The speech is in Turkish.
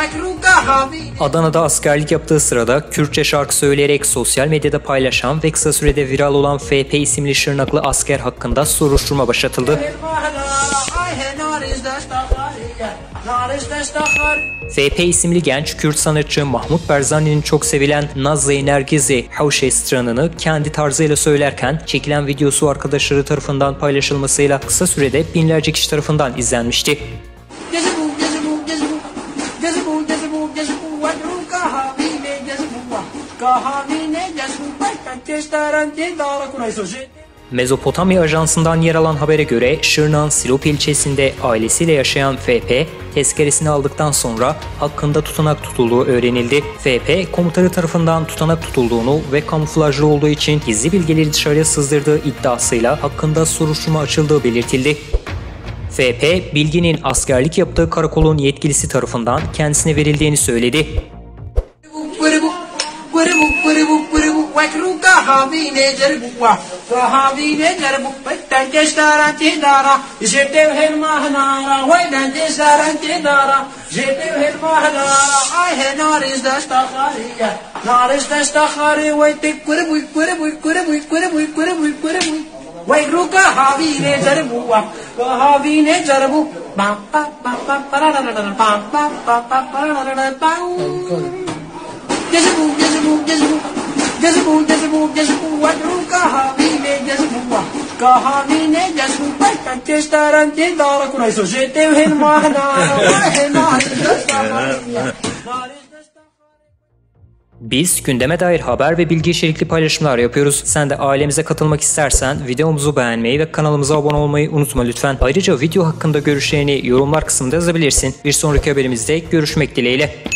Adana'da askerlik yaptığı sırada Kürtçe şarkı söyleyerek sosyal medyada paylaşan ve kısa sürede viral olan FP isimli Şırnaklı asker hakkında soruşturma başlatıldı. FP isimli genç Kürt sanatçı Mahmut Barzani'nin çok sevilen Nazlı Nergizi Havşestran'ını kendi tarzıyla söylerken çekilen videosu arkadaşları tarafından paylaşılmasıyla kısa sürede binlerce kişi tarafından izlenmişti. Mezopotamya Ajansı'ndan yer alan habere göre Şırnak'ın Silop ilçesinde ailesiyle yaşayan FP, tezkeresini aldıktan sonra hakkında tutanak tutulduğu öğrenildi. FP, komutanı tarafından tutanak tutulduğunu ve kamuflajlı olduğu için gizli bilgileri dışarıya sızdırdığı iddiasıyla hakkında soruşturma açıldığı belirtildi. FP, bilginin askerlik yaptığı karakolun yetkilisi tarafından kendisine verildiğini söyledi. Biz gündeme dair haber ve bilgi içerikli paylaşımlar yapıyoruz. Sen de ailemize katılmak istersen videomuzu beğenmeyi ve kanalımıza abone olmayı unutma lütfen. Ayrıca video hakkında görüşlerini yorumlar kısmında yazabilirsin. Bir sonraki haberimizde görüşmek dileğiyle.